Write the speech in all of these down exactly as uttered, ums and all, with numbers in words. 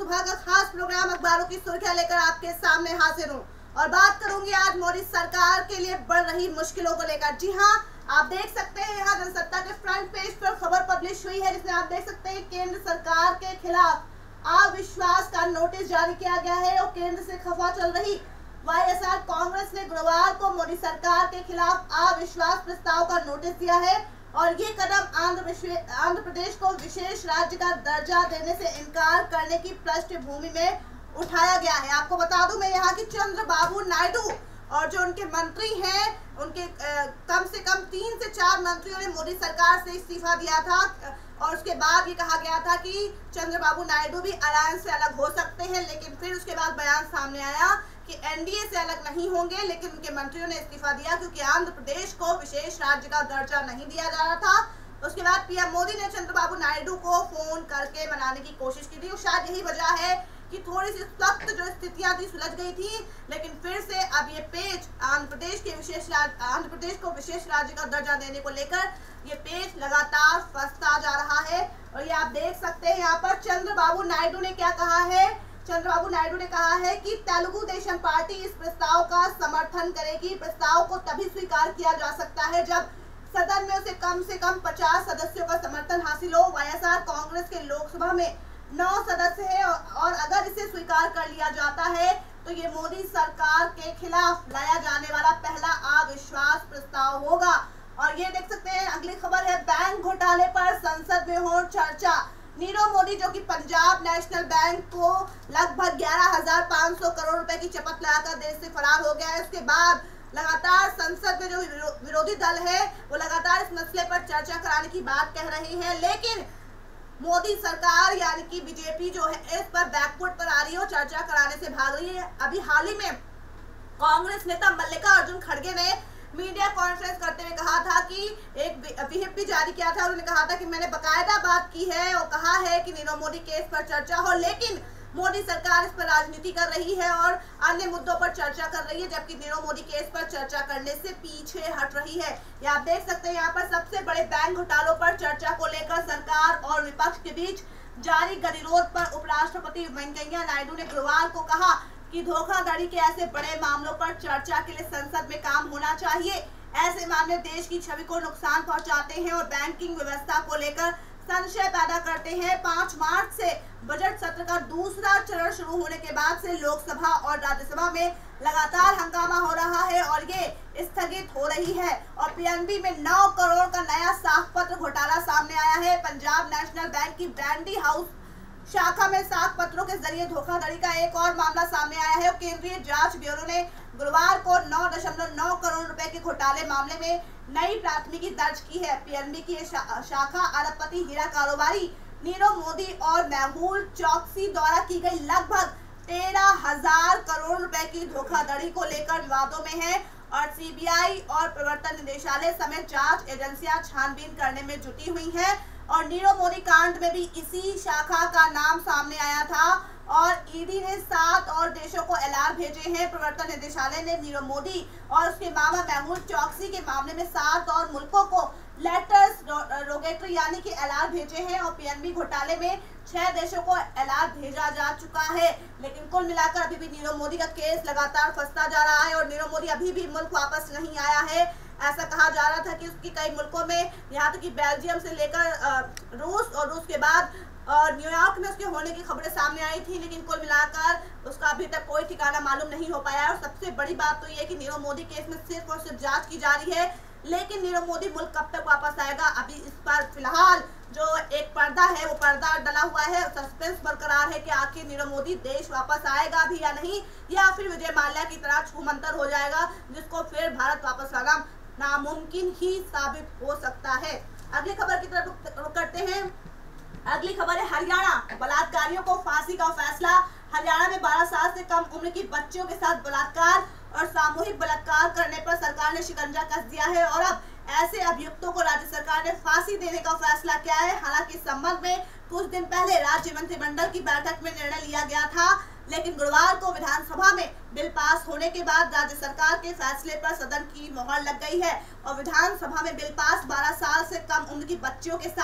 सुबह का खास प्रोग्राम अखबारों की सुर्खियां लेकर आपके सामने हाजिर हूँ और बात करूंगी आज मोदी सरकार के लिए बढ़ रही मुश्किलों को लेकर। जी हाँ, आप देख सकते हैं यहाँ जनसत्ता के फ्रंट पेज पर खबर पब्लिश हुई है, जिसमें आप देख सकते हैं केंद्र सरकार के खिलाफ अविश्वास का नोटिस जारी किया गया है और केंद्र से खफा चल रही वाईएसआर कांग्रेस ने गुरुवार को मोदी सरकार के खिलाफ अविश्वास प्रस्ताव का नोटिस दिया है और ये कदम आंध्र आंध्र प्रदेश को विशेष राज्य का दर्जा देने से इनकार करने की पृष्ठभूमि में उठाया गया है। आपको बता दूं, मैं यहाँ की चंद्रबाबू नायडू और जो उनके मंत्री हैं, उनके आ, कम से कम तीन से चार मंत्रियों ने मोदी सरकार से इस्तीफा दिया था और उसके बाद ये कहा गया था कि चंद्रबाबू नायडू भी अलायंस से अलग हो सकते हैं, लेकिन फिर उसके बाद बयान सामने आया कि एनडीए से अलग नहीं होंगे, लेकिन उनके मंत्रियों ने इस्तीफा दिया क्योंकि आंध्र प्रदेश को विशेष राज्य का दर्जा नहीं दिया जा रहा था। उसके बाद पीएम मोदी ने चंद्रबाबू नायडू को फोन करके मनाने की कोशिश की थी और शायद यही वजह है कि थोड़ी सी सख्त जो स्थितियां थी सुलझ गई थी, लेकिन फिर से अब ये पेज आंध्र प्रदेश के विशेष आंध्र प्रदेश को विशेष राज्य का दर्जा देने को लेकर ये पेज लगातार फंसता जा रहा है। और ये आप देख सकते हैं यहाँ पर चंद्रबाबू नायडू ने क्या कहा है। चंद्रबाबू नायडू ने कहा है कि तेलुगु देशम पार्टी इस प्रस्ताव का समर्थन करेगी। प्रस्ताव को तभी स्वीकार किया जा सकता है जब सदन में उसे कम से कम पचास सदस्यों का समर्थन हासिल हो। वाईएसआर कांग्रेस के लोकसभा में नौ सदस्य है और अगर इसे स्वीकार कर लिया जाता है तो ये मोदी सरकार के खिलाफ लाया जाने वाला पहला अविश्वास प्रस्ताव होगा। और ये देख सकते हैं, अगली खबर है बैंक घोटाले पर संसद में हो चर्चा। नीरव मोदी जो कि पंजाब नेशनल बैंक को लगभग ग्यारह हजार पाँच सौ करोड़ रुपए की चपत लगाकर देश से फरार हो गया है। उसके बाद लगातार संसद में जो विरोधी दल है वो लगातार इस मसले पर चर्चा कराने की बात कह रही है, लेकिन मोदी सरकार यानी कि बीजेपी जो है इस पर बैकफुट पर आ रही है और चर्चा कराने से भाग रही है। अभी हाल ही में कांग्रेस नेता मल्लिकार्जुन खड़गे ने मीडिया कॉन्फ्रेंस करते हुए कहा था कि एक व्हिप भी जारी किया था। उन्होंने कहा था कि मैंने बकायदा बात की है और कहा है कि नीरव मोदी केस पर चर्चा हो, लेकिन मोदी सरकार इस पर राजनीति कर रही है और अन्य मुद्दों पर चर्चा कर रही है, जबकि नीरव मोदी केस पर चर्चा करने से पीछे हट रही है। ये आप देख सकते हैं यहाँ पर सबसे बड़े बैंक घोटालों पर चर्चा को लेकर सरकार और विपक्ष के बीच जारी गतिरोध पर उपराष्ट्रपति वेंकैया नायडू ने गुरुवार को कहा कि धोखाधड़ी के ऐसे बड़े मामलों पर चर्चा के लिए संसद में काम होना चाहिए। ऐसे मामले देश की छवि को नुकसान पहुंचाते हैं और बैंकिंग व्यवस्था को लेकर संशय पैदा करते हैं। पाँच मार्च से बजट सत्र का दूसरा चरण शुरू होने के बाद से लोकसभा और राज्यसभा में लगातार हंगामा हो रहा है और ये स्थगित हो रही है। और पीएनबी में नौ करोड़ का नया साख पत्र घोटाला सामने आया है। पंजाब नेशनल बैंक की ब्रैंडी हाउस शाखा में साख पत्रों के जरिए धोखाधड़ी का एक और मामला सामने आया है। केंद्रीय जांच ब्यूरो ने गुरुवार को नौ दशमलव नौ करोड़ रुपए के घोटाले मामले में नई प्राथमिकी दर्ज की है। पीएनबी की शा, शाखा अरबपति हीरा कारोबारी नीरव मोदी और मेहुल चौकसी द्वारा की गई लगभग तेरह हजार करोड़ रुपए की धोखाधड़ी को लेकर विवादों में है और सीबीआई और प्रवर्तन निदेशालय समेत जांच एजेंसियां छानबीन करने में जुटी हुई हैं। और नीरव मोदी कांड में भी इसी शाखा का नाम सामने आया था और ईडी ने सात और देशों को एलआर भेजे हैं। प्रवर्तन निदेशालय ने नीरव मोदी और उसके मामा मेहुल चौकसी के मामले में सात और मुल्कों को लेटर्स रोगेटरी यानी कि एलआर भेजे हैं और पीएनबी घोटाले में छह देशों को एलआर भेजा जा चुका है। लेकिन कुल मिलाकर अभी भी नीरव मोदी का केस लगातार फंसता जा रहा है और नीरव मोदी अभी भी मुल्क वापस नहीं आया है। ऐसा कहा जा रहा था कि उसकी कई मुल्कों में, यहाँ तक कि बेल्जियम से लेकर रूस और रूस के बाद और न्यूयॉर्क में उसके होने की खबरें सामने आई थी, लेकिन कुल मिलाकर उसका अभी तक कोई ठिकाना मालूम नहीं हो पाया है। और सबसे बड़ी बात तो ये कि नीरव मोदी केस में सिर्फ और सिर्फ जांच की जा रही है, लेकिन नीरव मोदी मुल्क कब तक वापस आएगा, अभी इस पर फिलहाल जो एक पर्दा है वो पर्दा डला हुआ है। सस्पेंस बरकरार है कि आखिर नीरव मोदी देश वापस आएगा भी या नहीं, या फिर विजय माल्या की तरह छूमंतर हो जाएगा जिसको फिर भारत वापस लाना नामुमकिन ही साबित हो सकता है। अगली खबर की तरफ रुख करते हैं। अगली खबर है हरियाणा, बलात्कारियों को फांसी का फैसला। हरियाणा में बारह साल से कम उम्र की बच्चियों के साथ बलात्कार और सामूहिक बलात्कार करने पर सरकार ने शिकंजा कस दिया है और अब ऐसे अभियुक्तों को राज्य सरकार ने फांसी देने का फैसला किया है। हालांकि इस संबंध में कुछ दिन पहले राज्य मंत्रिमंडल की बैठक में निर्णय लिया गया था, लेकिन गुरुवार को विधानसभा में बिल पास होने के बाद राज्य सरकार के फैसले पर सदन की मोहर लग गई है और विधानसभा में बिल पास बारह साल से कम उम्र की बच्चियों के साथ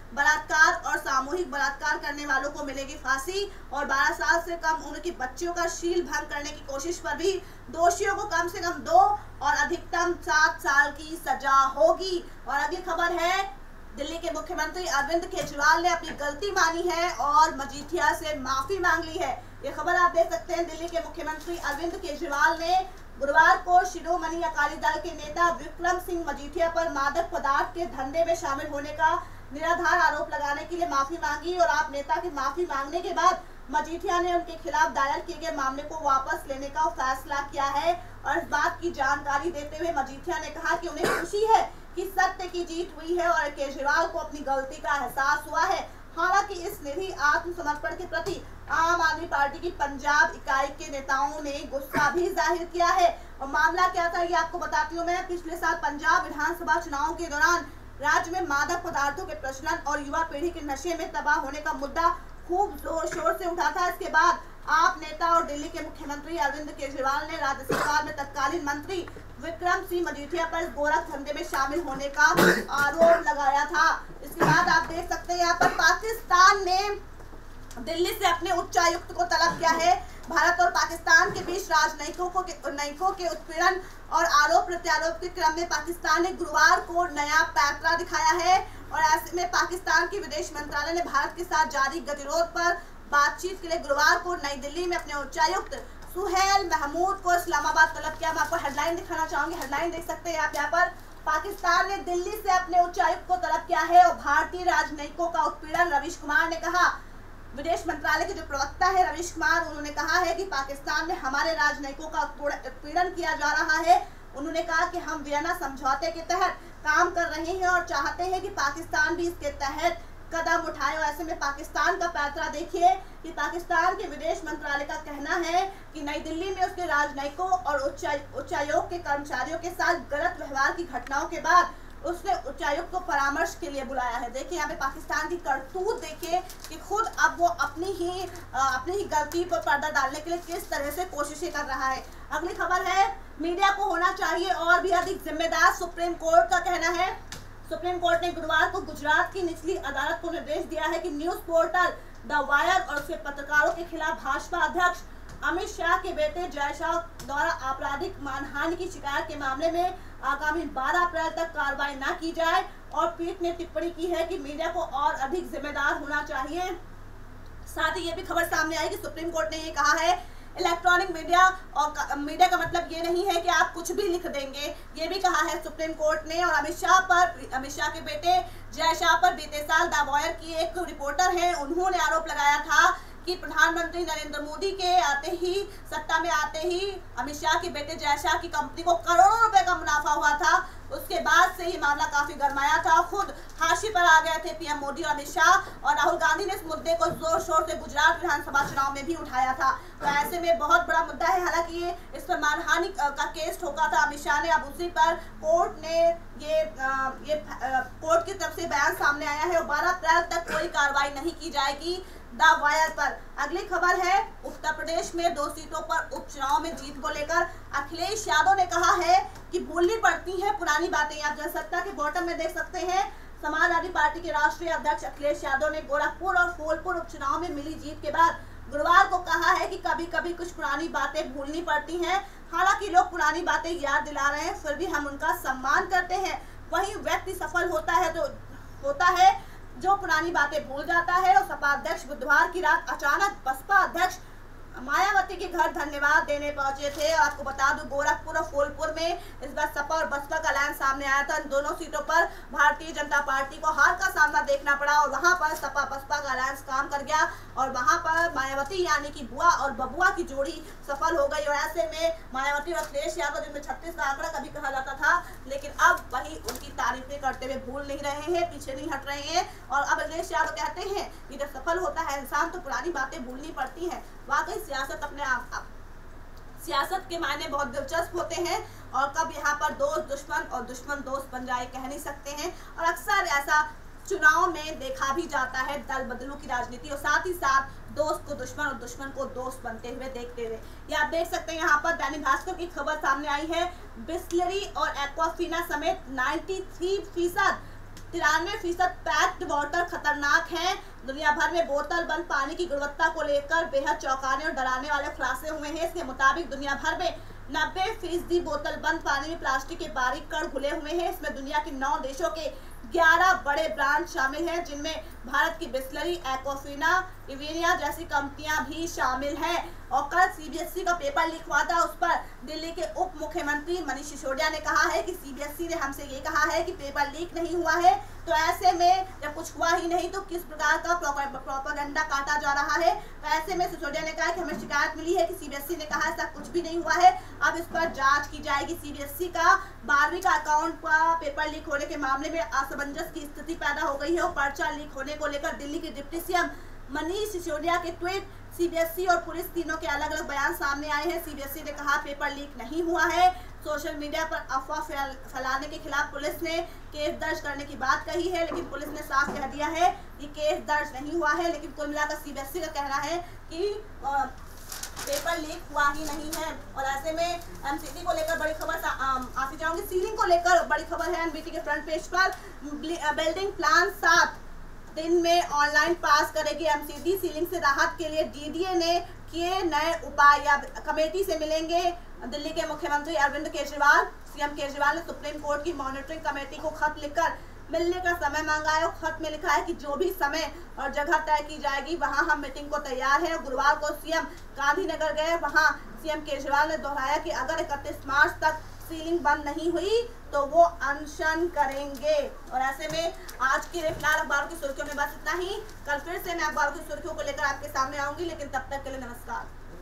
बलात्कार और सामूहिक बलात्कार करने वालों को मिलेगी फांसी और बारह साल से कम उम्र की बच्चियों का शील भंग करने की कोशिश पर भी दोषियों को कम से कम दो और अधिकतम सात साल की सजा होगी। और अगली खबर है, दिल्ली के मुख्यमंत्री अरविंद केजरीवाल ने अपनी गलती मानी है और मजीठिया से माफी मांग ली है। ये खबर आप देख सकते हैं। दिल्ली के मुख्यमंत्री अरविंद केजरीवाल ने गुरुवार को शिरोमणि अकाली दल के नेता विक्रम सिंह मजीठिया पर मादक पदार्थ के धंधे में शामिल होने का निराधार आरोप लगाने के लिए माफी मांगी और आप नेता की माफी मांगने के बाद मजीठिया ने उनके खिलाफ दायर किए गए मामले को वापस लेने का फैसला किया है। और इस बात की जानकारी देते हुए मजीठिया ने कहा कि उन्हें खुशी है कि सत्य की जीत हुई है और केजरीवाल को अपनी गलती का एहसास हुआ है। हालांकि इस निरी आत्मसमर्पण के प्रति आम आदमी पार्टी की पंजाब इकाई के नेताओं ने गुस्सा भी जाहिर किया है। और मामला क्या था ये आपको बताती हूँ मैं। पिछले साल पंजाब विधानसभा चुनाव के दौरान राज्य में मादक पदार्थों के प्रचलन और युवा पीढ़ी के नशे में तबाह होने का मुद्दा खूब जोर शोर से उठा था। इसके बाद आप नेता और दिल्ली के मुख्यमंत्री अरविंद केजरीवाल ने राज्य सरकार में तत्कालीन मंत्री विक्रम सिंह मजीठिया पर गोरख धंधे में शामिल होने का आरोप लगाया था। इसके बाद आप देख सकते हैं यहाँ पर पाकिस्तान ने दिल्ली से अपने उच्चायुक्त को तलब किया है। भारत और पाकिस्तान के बीच राजनयिकों को नयिकों के उत्पीड़न और आरोप प्रत्यारोप के क्रम में पाकिस्तान ने गुरुवार को नया पैंतरा दिखाया है। और ऐसे में पाकिस्तान की विदेश मंत्रालय ने भारत के साथ जारी गतिरोध पर बातचीत के लिए गुरुवार को नई दिल्ली में अपने उच्चायुक्त सुहेल महमूद को इस्लामाबाद तलब किया। मैं आपको हेडलाइन दिखाना चाहूंगी। हेडलाइन देख सकते हैं आप यहाँ पर। पाकिस्तान ने दिल्ली से अपने उच्चायुक्त को तलब किया है और भारतीय राजनयिकों का उत्पीड़न। रवीश कुमार ने कहा, विदेश मंत्रालय के जो प्रवक्ता है रवीश कुमार, उन्होंने कहा है कि पाकिस्तान में हमारे राजनयिकों का उत्पीड़न किया जा रहा है। उन्होंने कहा कि हम वियना समझौते के तहत काम कर रहे हैं और चाहते हैं कि पाकिस्तान भी इसके तहत कदम उठाए। और ऐसे में पाकिस्तान का पैंतरा देखिए कि पाकिस्तान के विदेश मंत्रालय का कहना है कि नई दिल्ली में उसके राजनयिकों और उच्चायोग के कर्मचारियों के साथ गलत व्यवहार की घटनाओं के बाद उसने उच्चायुक्त को परामर्श के लिए बुलाया है। देखिए यहाँ पे पाकिस्तान की करतूत देखिए कि खुद अब वो अपनी ही अपनी ही गलती पर पर्दा डालने के लिए किस तरह से कोशिशें कर रहा है। अगली खबर है, मीडिया को होना चाहिए और भी अधिक जिम्मेदार, सुप्रीम कोर्ट का कहना है। सुप्रीम कोर्ट ने गुरुवार को गुजरात की निचली अदालत को निर्देश दिया है कि न्यूज पोर्टल द वायर और उसके पत्रकारों के खिलाफ भाजपा अध्यक्ष अमित शाह के बेटे जय शाह द्वारा आपराधिक मानहानि की शिकायत के मामले में आगामी बारह अप्रैल तक कार्रवाई न की जाए। और पीठ ने टिप्पणी की है कि मीडिया को और अधिक जिम्मेदार होना चाहिए। साथ ही ये भी खबर सामने आई कि सुप्रीम कोर्ट ने ये कहा है, इलेक्ट्रॉनिक मीडिया और मीडिया का मतलब ये नहीं है कि आप कुछ भी लिख देंगे। ये भी कहा है सुप्रीम कोर्ट ने। और अमित शाह पर अमित शाह के बेटे जय शाह पर बीते साल द वॉयर की एक रिपोर्टर है, उन्होंने आरोप लगाया था कि प्रधानमंत्री नरेंद्र मोदी के आते ही सत्ता में आते ही अमित शाह के बेटे जय शाह की कंपनी को करोड़ों रुपए का मुनाफा हुआ था। उसके बाद से ही मामला काफी गरमाया था। खुद हाशिए पर आ गए थे पीएम मोदी और अमित शाह, और राहुल गांधी ने इस मुद्दे को जोर शोर से गुजरात विधानसभा चुनाव में भी उठाया था। तो ऐसे में बहुत बड़ा मुद्दा है। हालांकि ये इस पर मानहानि का केस ठोका था अमित शाह ने। अब उसी पर कोर्ट ने ये ये कोर्ट की तरफ से बयान सामने आया है और बारह अप्रैल तक कोई कार्रवाई नहीं की जाएगी द वायर पर। अगली खबर है, उत्तर प्रदेश में दो सीटों पर उपचुनाव में जीत को लेकर अखिलेश यादव ने कहा है कि भूलनी पड़ती हैं पुरानी बातें। आप जनसत्ता के बॉटम में देख सकते हैं, समाजवादी पार्टी के राष्ट्रीय अध्यक्ष अखिलेश यादव ने गोरखपुर और फूलपुर उपचुनाव में मिली जीत के बाद गुरुवार को कहा है कि कभी कभी कुछ पुरानी बातें भूलनी पड़ती हैं। हालांकि लोग पुरानी बातें याद दिला रहे हैं, फिर भी हम उनका सम्मान करते हैं। वहीं व्यक्ति सफल होता है तो होता है जो पुरानी बातें भूल जाता है। और सपा अध्यक्ष बुधवार की रात अचानक बसपा अध्यक्ष मायावती के घर धन्यवाद देने पहुंचे थे। और आपको बता दूं, गोरखपुर और फूलपुर में इस बार सपा और बसपा का लाइन सामने आया था। इन दोनों सीटों पर भारतीय जनता पार्टी को हार का सामना देखना पड़ा और वहां पर सपा बसपा का अलायंस काम कर गया और वहां पर मायावती यानी कि बुआ और बबुआ की जोड़ी सफल हो गई। और ऐसे में मायावती और अखिलेश यादव जिनमें छत्तीस का आंकड़ा कभी कहा जाता था, लेकिन अब वही उनकी तारीफें करते हुए भूल नहीं रहे हैं, पीछे नहीं हट रहे हैं। और अब अखिलेश यादव कहते हैं कि जब सफल होता है इंसान तो पुरानी बातें भूलनी पड़ती हैं। वाकई सियासत अपने आप, आप सियासत के मायने बहुत दिलचस्प होते हैं और कब यहाँ पर दोस्त दुश्मन और दुश्मन दोस्त बन जाए कह नहीं सकते हैं। और अक्सर ऐसा चुनाव में देखा भी जाता है, दल बदलू की राजनीति और साथ ही साथ दोस्त को दुश्मन और दुश्मन को दोस्त बनते हुए देखते हुए। ये आप देख सकते हैं यहाँ पर दैनिक भास्कर की खबर सामने आई है, बिस्लरी और एक्वाफिना समेत तिरानवे फीसद तिरानवे फीसद पैक्ड वाटर खतरनाक है। दुनिया भर में बोतल बंद पानी की गुणवत्ता को लेकर बेहद चौंकाने और डराने वाले खुलासे हुए हैं। इसके मुताबिक दुनिया भर में नब्बे फीसदी बोतल बंद पानी में प्लास्टिक के बारीक कण घुले हुए हैं। इसमें दुनिया के नौ देशों के ग्यारह बड़े ब्रांड शामिल हैं, जिनमें भारत की बिस्लरी, एक्वाफिना, इवेनिया जैसी कंपनियां भी शामिल हैं। और कल सीबीएसई का पेपर लीक हुआ था, उस पर दिल्ली के उप मुख्यमंत्री मनीष सिसोदिया ने कहा है कि सीबीएसई ने हमसे ये कहा है कि पेपर लीक नहीं हुआ है, तो ऐसे में जब कुछ हुआ ही नहीं तो किस प्रकार का प्रोपेगेंडा काटा जा रहा है। तो ऐसे में सिसोदिया ने कहा कि हमें शिकायत मिली है कि सीबीएसई ने कहा ऐसा कुछ भी नहीं हुआ है, अब इस पर जांच की जाएगी। सीबीएसई का बारहवीं का अकाउंट का पेपर लीक होने के मामले में असमंजस की स्थिति पैदा हो गई है और पर्चा लीक होने को लेकर दिल्ली के डिप्टी सीएम मनीष सिसोदिया के ट्वीट, सीबीएसई और पुलिस तीनों के अलग अलग बयान सामने आए हैं। सीबीएसई ने कहा पेपर लीक नहीं हुआ है। सोशल मीडिया पर अफवाह फैलाने के खिलाफ पुलिस ने केस दर्ज करने की बात कही है, लेकिन पुलिस ने साफ कह दिया है कि केस दर्ज नहीं हुआ है। लेकिन कुल मिलाकर सीबीएसई का कहना है कि पेपर लीक हुआ ही नहीं है। और ऐसे में एमसीडी को लेकर बड़ी खबर आती जाऊंगी। सीलिंग को लेकर बड़ी खबर है एनबीटी के फ्रंट पेज पर। बिल्डिंग प्लान सात दिन में ऑनलाइन पास करेगी एमसीडी। सीलिंग से राहत के लिए डीडीए ने किए नए उपाय। या कमेटी से मिलेंगे दिल्ली के मुख्यमंत्री अरविंद केजरीवाल। सीएम केजरीवाल ने सुप्रीम कोर्ट की मॉनिटरिंग कमेटी को खत लिखकर मिलने का समय मांगा है। खत में लिखा है कि जो भी समय और जगह तय की जाएगी वहां हम मीटिंग को तैयार हैं। गुरुवार को सीएम गांधीनगर गए, वहां सीएम केजरीवाल ने दोहराया कि अगर इकतीस मार्च तक सीलिंग बंद नहीं हुई तो वो अनशन करेंगे। और ऐसे में आज की फिलहाल अखबारों की सुर्खियों में बस इतना ही। कल फिर से मैं अखबारों की सुर्खियों को लेकर आपके सामने आऊंगी, लेकिन तब तक के लिए नमस्कार।